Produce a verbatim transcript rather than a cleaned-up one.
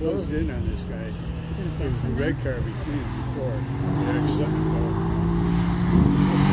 closed in on this guy. Is he gonna There was pass a him red now? car between them before. Yeah, he's letting him go.